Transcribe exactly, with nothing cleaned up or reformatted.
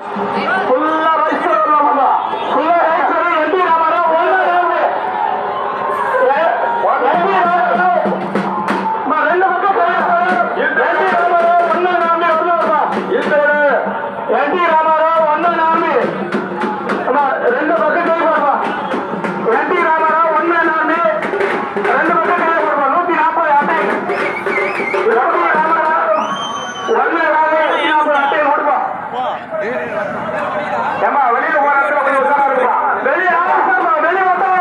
ஃபுல்லா ரைட் வரலாமா ஃபுல்லா ரைட் சரி எம்பி ராமரா ஒண்ணு ரெண்டு மா ரெண்டு பக்கம் எம்பி ராமரா ஒண்ணு நாமி வரலாமா இது எம்பி ராமரா ஒண்ணு நாமி அம்மா ரெண்டு பக்கம் கை போடுமா எம்பி ராமரா ஒண்ணு நாமி ரெண்டு பக்கம் கை போடுமா நூத்தி நாற்பது அட்டை எம்பி ராமரா ஒண்ணு நாமி நாற்பது அட்டை ஓடுமா ஏமா வெளியில போறாங்க கொஞ்சம் உஷாரா இருப்பா வெளிய ஆமா வெளிய வந்தா